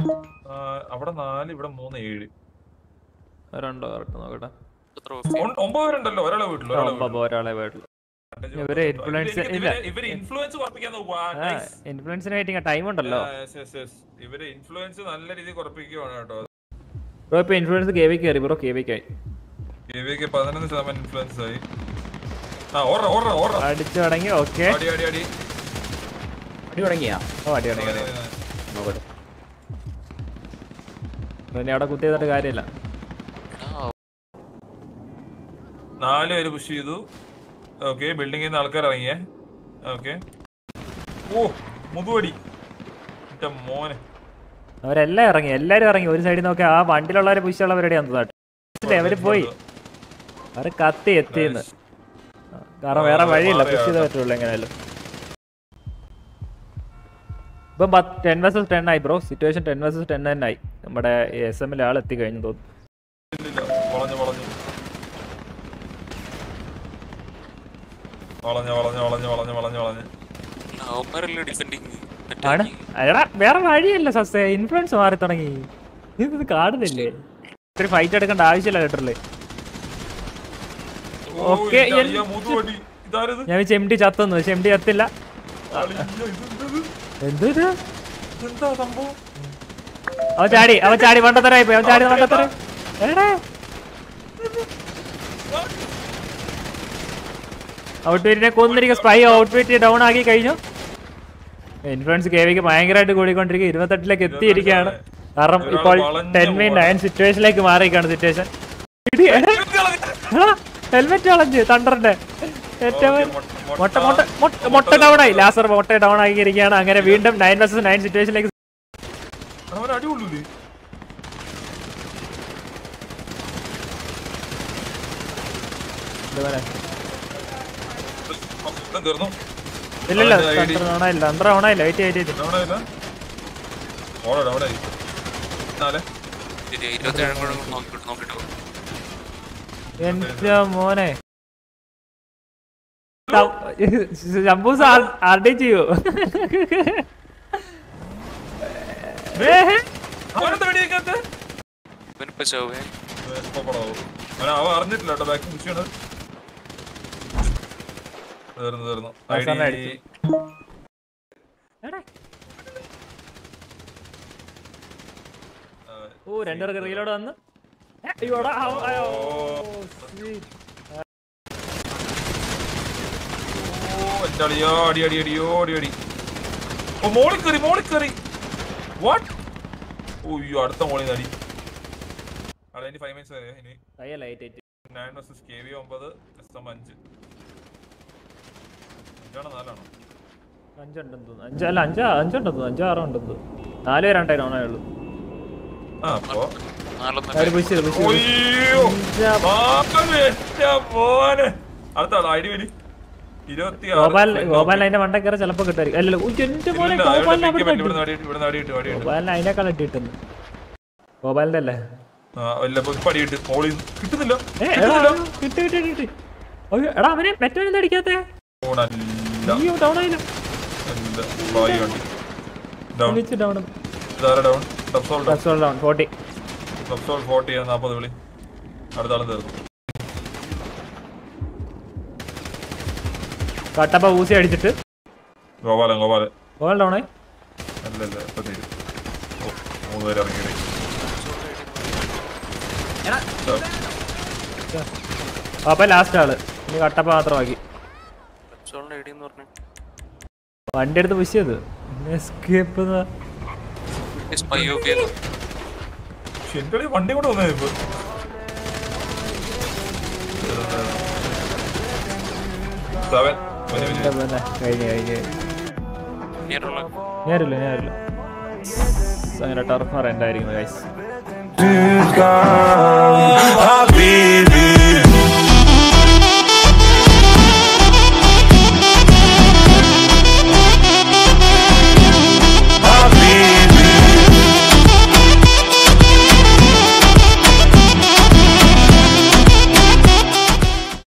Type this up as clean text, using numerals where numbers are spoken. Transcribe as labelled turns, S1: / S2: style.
S1: അവിടെ 4, ഇവിടെ 3, 7.
S2: രണ്ടോ കറക്റ്റ് നോക്കട്ടെ.
S1: 9 പേരുണ്ടല്ലോ ഒരാളെ വീട്ടിൽ.
S2: ഒരാളെ വീട്ടിൽ. ഇവര് ഇൻഫ്ലുവൻസിന് ആയിട്ട് ടൈം ഉണ്ടല്ലോ.
S1: ഇവര് ഇൻഫ്ലുവൻസ് നല്ല രീതിയിൽ കുറപ്പിക്കുകയാണ് കേട്ടോ.
S2: ബ്രോ ഇപ്പൊ ഇൻഫ്ലുവൻസ് കെവിക്ക് കയറി ബ്രോ. കെവിക്ക്
S1: 11% ഇൻഫ്ലുവൻസ് ആയി.
S2: അടിച്ചു തുടങ്ങി. ഓക്കെ
S3: അടി തുടങ്ങിയാ?
S2: അടി തുടങ്ങി. നോക്കട്ടെ പിന്നെ അവിടെ കുത്തി ചെയ്തിട്ട് കാര്യമില്ല.
S1: 4 പേര് പുഷ് ചെയ്തു. ഓക്കെ ബിൽഡിംഗിൽ നിന്ന് ആൾക്കാർ ഇറങ്ങിയേ. ഓക്കെ ഓ മുതുവടി മോനെ.
S2: അവരെല്ലാം ഇറങ്ങി, എല്ലാരും ഇറങ്ങി. ഒരു സൈഡിൽ നോക്കി ആ വണ്ടിയിലുള്ളവരെ പുഷുള്ളവരുടെയാണ് നാട്ടിൽ. അവര് പോയി, അവര് കത്തി എത്തിയെന്ന്. കാരണം വേറെ വഴിയില്ല, പുഷ് ചെയ്തേ പറ്റുള്ളൂ എങ്ങനെയാലും. ഇപ്പം 10 vs 10 ആയി ബ്രോ. സിറ്റുവേഷൻ 10 vs 10 തന്നെ ആയി. നമ്മുടെ SM ആൾ എത്തി കഴിഞ്ഞു തോന്നുന്നു. വേറെ വഴിയല്ല സസ്യ. ഇൻഫ്ലുവൻസ് മാറി തുടങ്ങി. ഇത് കാണുന്നില്ലേ? ഇത്തിരി ഫൈറ്റ് എടുക്കേണ്ട ആവശ്യമില്ല കേട്ടല്ലേ. ഓക്കെ ഞാൻ ചെമ്പി ചത്തൊന്നു. ചെമ്പി ചത്തില്ല. എന്ത് അവൻ ചാടി മണ്ടത്തരായി പോയി. അവൻ ചാടി മണ്ടത്തര. ഔട്ട്ഫിറ്റിനെ കൊന്നിരിക്കും. സ്പൈ ഔട്ട്ഫിറ്റ് ഡൗൺ ആക്കി കഴിഞ്ഞു. ഇൻഫ്ലുവൻസ് കെവിക്ക് ഭയങ്കരമായിട്ട് കൂടിക്കൊണ്ടിരിക്കും. 28ലേക്ക് എത്തിയിരിക്കുകയാണ്. കാരണം ഇപ്പോൾ 10v9 സിറ്റുവേഷനിലേക്ക് മാറിയിരിക്കുകയാണ് സിറ്റുവേഷൻ. ഹെൽമെറ്റ് കളഞ്ഞ് തണ്ടറിന്റെ ഏറ്റവും മൊട്ട ഡൗൺ ആയി. ലാസർ മൊട്ട ഡൗൺ ആക്കിയിരിക്കുകയാണ്. അങ്ങനെ വീണ്ടും 9 vs 9 സിറ്റുവേഷനിലേക്ക്. ഇല്ലല്ല തണ്ടർ ഓണായില്ല. വെയിറ്റ് എന്റെ മോനെ ശംഭൂസ് ആർഡി ചെയ്യൂ.
S1: അറിഞ്ഞിട്ടില്ല.
S2: രണ്ടുപേർക്ക് റീലോട് വന്ന്
S1: അടുത്ത മോളിൽ നടി. 9 vs KV 9, SM 5.
S2: 5 ഉണ്ടെന്ന് തോന്നുന്നു. 5 ഉണ്ടെന്ന് തോന്നുന്നു. 5 6 ഉണ്ടെന്ന് തോന്നുന്നു. 4 പേരുണ്ടായിരുന്നു ഓണേ ഉള്ളൂ. ഗോപാലിന് അതിന്റെ മണ്ട കയറി ചിലപ്പോ കിട്ടുമായിരിക്കും. അല്ലല്ലോ ഗോപാലിന് അതിനേക്കാൾ ഇട്ടിട്ടുണ്ട്. ഗോപാലിന്റെ അല്ലേ കിട്ടി. എടാ അവനെ മറ്റവനെന്താ അടിക്കാത്തെ? കട്ടപ്പ ഊസി അടിച്ചിട്ട്
S1: ഗോപാലൻ
S2: ഡൗണായി. അപ്പൊ ലാസ്റ്റ് ആള് ഇനി കട്ടപ്പ മാത്രമാക്കി. വണ്ടി എടുത്ത് പുഷ് ചെയ്ത്
S1: വണ്ടി കൂടെ വന്നേ. ഇപ്പൊ
S2: ഞാനില്ല അങ്ങനെ ടർഫ് റെന്റ് ആയിരിക്കും ഗൈസ്.